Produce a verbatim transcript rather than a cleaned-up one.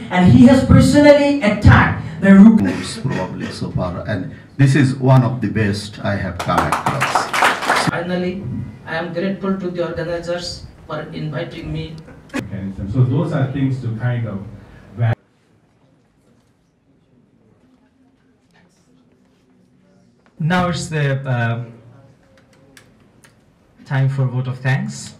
and he has personally attacked the rules probably so far, and this is one of the best I have come across. Finally, I am grateful to the organizers for inviting me. So those are things to kind of value. Now it's the uh, time for vote of thanks.